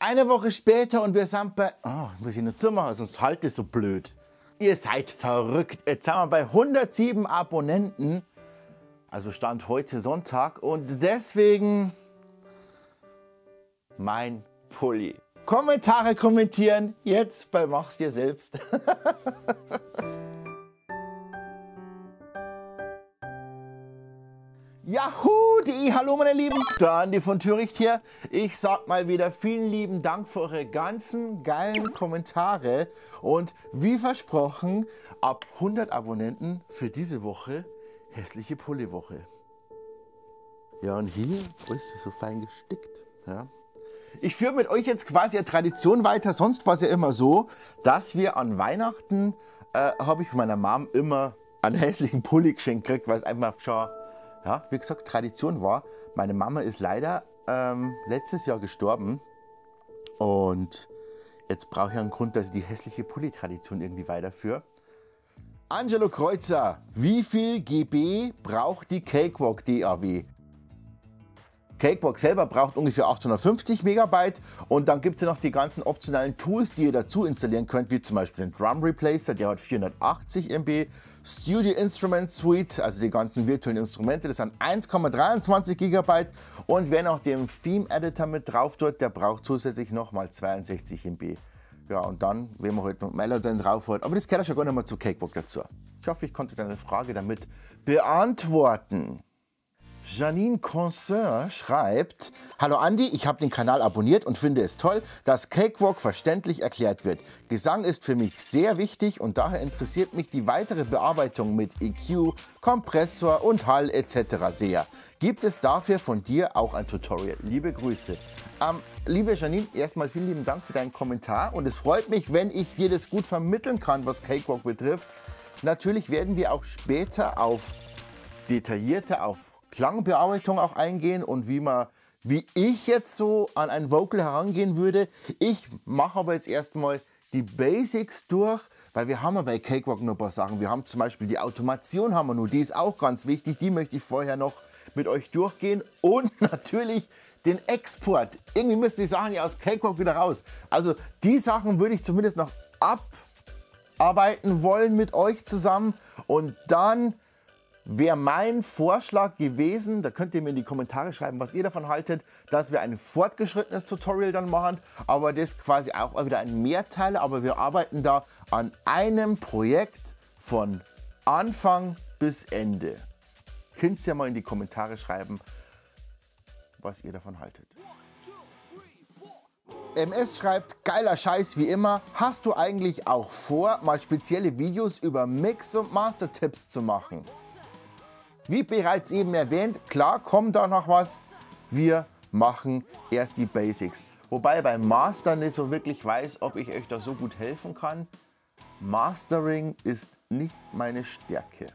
Eine Woche später und wir sind bei... Oh, muss ich noch zumachen, sonst halt es so blöd. Ihr seid verrückt. Jetzt sind wir bei 107 Abonnenten. Also Stand heute Sonntag. Und deswegen mein Pulli. Kommentare kommentieren. Jetzt bei Mach's dir selbst. Yahoo.de, hallo meine Lieben, der Andi von Töricht hier. Ich sag mal wieder vielen lieben Dank für eure ganzen geilen Kommentare und wie versprochen, ab 100 Abonnenten für diese Woche hässliche Pulli-Woche. Ja, und hier ist es so fein gestickt. Ja. Ich führe mit euch jetzt quasi eine Tradition weiter, sonst war es ja immer so, dass wir an Weihnachten, habe ich von meiner Mom immer einen hässlichen Pulli geschenkt gekriegt, weil es einfach schon... Ja, wie gesagt, Tradition war. Meine Mama ist leider letztes Jahr gestorben und jetzt brauche ich einen Grund, dass ich die hässliche Pulli-Tradition irgendwie weiterführe. Angelo Kreuzer, wie viel GB braucht die Cakewalk DAW? Cakewalk selber braucht ungefähr 850 Megabyte und dann gibt es ja noch die ganzen optionalen Tools, die ihr dazu installieren könnt, wie zum Beispiel den Drum Replacer, der hat 480 MB, Studio Instrument Suite, also die ganzen virtuellen Instrumente, das sind 1,23 GB und wer noch den Theme Editor mit drauf tut, der braucht zusätzlich nochmal 62 MB. Ja, und dann, wenn man halt noch Melodien drauf hat, aber das gehört ja schon gar nicht mehr zu Cakewalk dazu. Ich hoffe, ich konnte deine Frage damit beantworten. Janine Concert schreibt: Hallo Andi, ich habe den Kanal abonniert und finde es toll, dass Cakewalk verständlich erklärt wird. Gesang ist für mich sehr wichtig und daher interessiert mich die weitere Bearbeitung mit EQ, Kompressor und Hall etc. sehr. Gibt es dafür von dir auch ein Tutorial? Liebe Grüße. Liebe Janine, erstmal vielen lieben Dank für deinen Kommentar und es freut mich, wenn ich dir das gut vermitteln kann, was Cakewalk betrifft. Natürlich werden wir auch später auf detaillierte, auf Klangbearbeitung auch eingehen und wie ich jetzt so an ein Vocal herangehen würde. Ich mache aber jetzt erstmal die Basics durch, weil wir haben ja bei Cakewalk noch ein paar Sachen. Wir haben zum Beispiel die Automation, haben wir nur, die ist auch ganz wichtig, die möchte ich vorher noch mit euch durchgehen und natürlich den Export. Irgendwie müssen die Sachen ja aus Cakewalk wieder raus. Also die Sachen würde ich zumindest noch abarbeiten wollen mit euch zusammen und dann wäre mein Vorschlag gewesen, da könnt ihr mir in die Kommentare schreiben, was ihr davon haltet, dass wir ein fortgeschrittenes Tutorial dann machen, aber das quasi auch wieder ein Mehrteiler, aber wir arbeiten da an einem Projekt von Anfang bis Ende. Könnt ihr ja mal in die Kommentare schreiben, was ihr davon haltet. MS schreibt, geiler Scheiß wie immer, hast du eigentlich auch vor, mal spezielle Videos über Mix- und Master-Tipps zu machen? Wie bereits eben erwähnt, klar kommt da noch was, wir machen erst die Basics. Wobei beim Mastern nicht so wirklich weiß, ob ich euch da so gut helfen kann. Mastering ist nicht meine Stärke.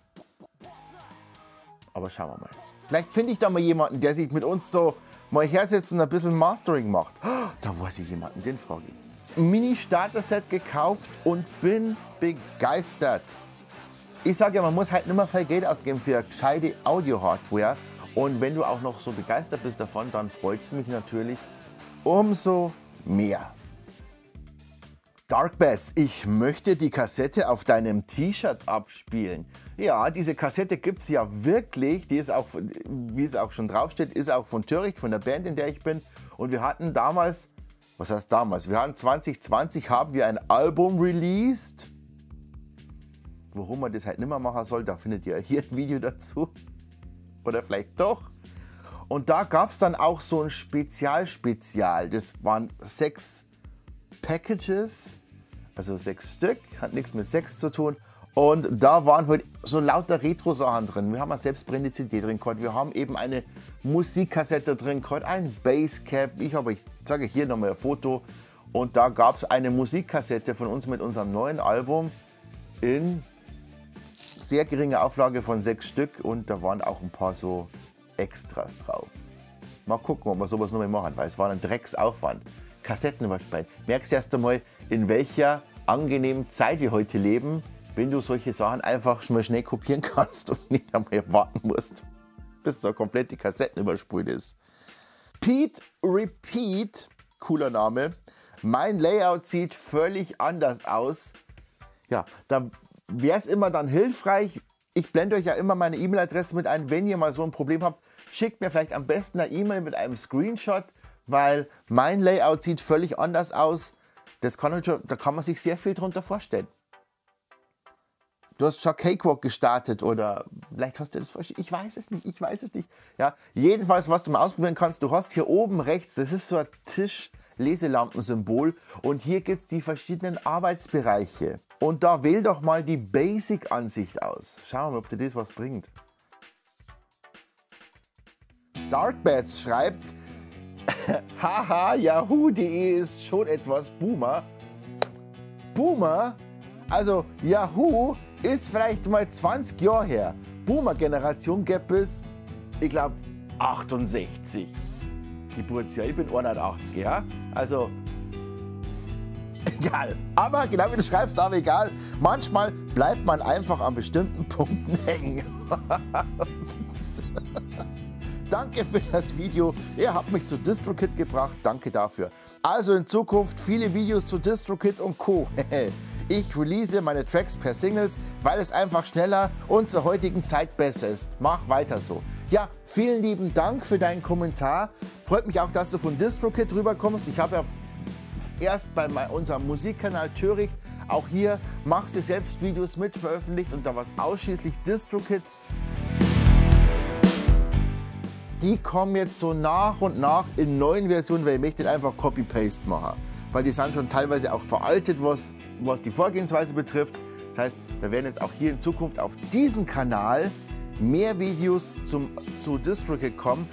Aber schauen wir mal. Vielleicht finde ich da mal jemanden, der sich mit uns so mal hersetzt und ein bisschen Mastering macht. Oh, da weiß ich jemanden, den frage ich. Ein Mini-Starter-Set gekauft und bin begeistert. Ich sage ja, man muss halt nicht mehr viel Geld ausgeben für gescheite Audio-Hardware. Und wenn du auch noch so begeistert bist davon, dann freut es mich natürlich umso mehr. Darkbats, ich möchte die Kassette auf deinem T-Shirt abspielen. Ja, diese Kassette gibt es ja wirklich. Die ist auch, wie es auch schon draufsteht, ist auch von Töricht, von der Band, in der ich bin. Und wir hatten damals, was heißt damals? Wir hatten 2020 haben wir ein Album released. Warum man das halt nicht mehr machen soll, da findet ihr hier ein Video dazu. Oder vielleicht doch. Und da gab es dann auch so ein Spezial. Das waren 6 Packages, also 6 Stück, hat nichts mit 6 zu tun. Und da waren halt so lauter Retro-Sachen drin. Wir haben eine selbstbrennende CD drin gehabt, wir haben eben eine Musikkassette drin gehabt, ein Basscap. Ich zeige hier nochmal ein Foto. Und da gab es eine Musikkassette von uns mit unserem neuen Album in sehr geringe Auflage von 6 Stück und da waren auch ein paar so Extras drauf. Mal gucken, ob wir sowas noch mal machen, weil es war ein Drecksaufwand. Kassetten übersprechen. Merkst du erst einmal, in welcher angenehmen Zeit wir heute leben, wenn du solche Sachen einfach schon mal schnell kopieren kannst und nicht einmal warten musst, bis so komplett die Kassetten überspült ist. Pete Repeat cooler Name. Mein Layout sieht völlig anders aus. Ja, da wäre es immer dann hilfreich. Ich blende euch ja immer meine E-Mail-Adresse mit ein. Wenn ihr mal so ein Problem habt, schickt mir vielleicht am besten eine E-Mail mit einem Screenshot, weil mein Layout sieht völlig anders aus. Da kann man sich sehr viel drunter vorstellen. Du hast schon Cakewalk gestartet oder vielleicht hast du das vorgestellt. Ich weiß es nicht. Ja, jedenfalls, was du mal ausprobieren kannst, du hast hier oben rechts, das ist so ein Tisch-Leselampensymbol und hier gibt es die verschiedenen Arbeitsbereiche. Und da wähl doch mal die Basic-Ansicht aus. Schauen wir mal, ob dir das was bringt. Darkbats schreibt, haha, yahoo.de ist schon etwas Boomer. Boomer? Also Yahoo ist vielleicht mal 20 Jahre her. Boomer-Generation gäbe es, ich glaube, 68. Geburtsjahr, ich bin 180, ja? Also, egal. Aber genau wie du schreibst, aber egal. Manchmal bleibt man einfach an bestimmten Punkten hängen. Danke für das Video. Ihr habt mich zu DistroKid gebracht. Danke dafür. Also in Zukunft viele Videos zu DistroKid und Co. Ich release meine Tracks per Singles, weil es einfach schneller und zur heutigen Zeit besser ist. Mach weiter so. Ja, vielen lieben Dank für deinen Kommentar. Freut mich auch, dass du von DistroKid rüberkommst. Ich habe ja erst bei unserem Musikkanal Töricht auch hier machst du selbst Videos mit veröffentlicht und da war es ausschließlich DistroKid. Die kommen jetzt so nach und nach in neuen Versionen, weil ich möchte einfach Copy-Paste machen. Weil die sind schon teilweise auch veraltet, was die Vorgehensweise betrifft. Das heißt, wir werden jetzt auch hier in Zukunft auf diesen Kanal mehr Videos zu DistroKid kommen.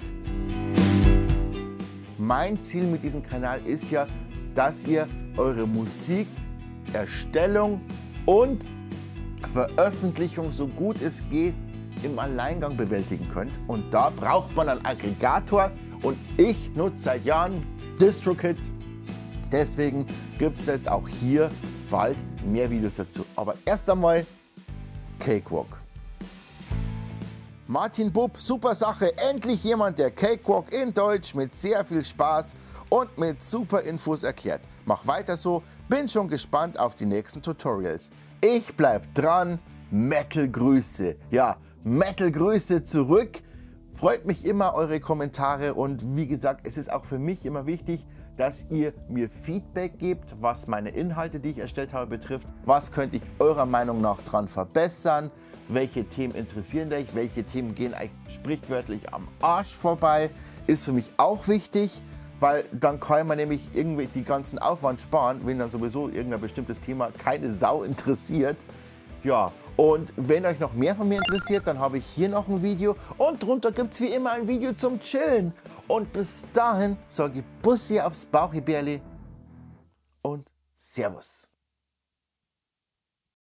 Mein Ziel mit diesem Kanal ist ja, dass ihr eure Musikerstellung und Veröffentlichung so gut es geht im Alleingang bewältigen könnt. Und da braucht man einen Aggregator und ich nutze seit Jahren DistroKid. Deswegen gibt es jetzt auch hier bald mehr Videos dazu. Aber erst einmal Cakewalk. Martin Bub, super Sache. Endlich jemand, der Cakewalk in Deutsch mit sehr viel Spaß und mit super Infos erklärt. Mach weiter so. Bin schon gespannt auf die nächsten Tutorials. Ich bleib dran. Metal Grüße. Ja, Metal Grüße zurück. Freut mich immer eure Kommentare und wie gesagt, es ist auch für mich immer wichtig, dass ihr mir Feedback gebt, was meine Inhalte, die ich erstellt habe, betrifft. Was könnte ich eurer Meinung nach dran verbessern? Welche Themen interessieren euch? Welche Themen gehen euch sprichwörtlich am Arsch vorbei? Ist für mich auch wichtig, weil dann kann man nämlich irgendwie die ganzen Aufwand sparen, wenn dann sowieso irgendein bestimmtes Thema keine Sau interessiert. Ja, und wenn euch noch mehr von mir interessiert, dann habe ich hier noch ein Video und drunter gibt es wie immer ein Video zum Chillen. Und bis dahin sage ich Bussi aufs Bauchibärli und Servus.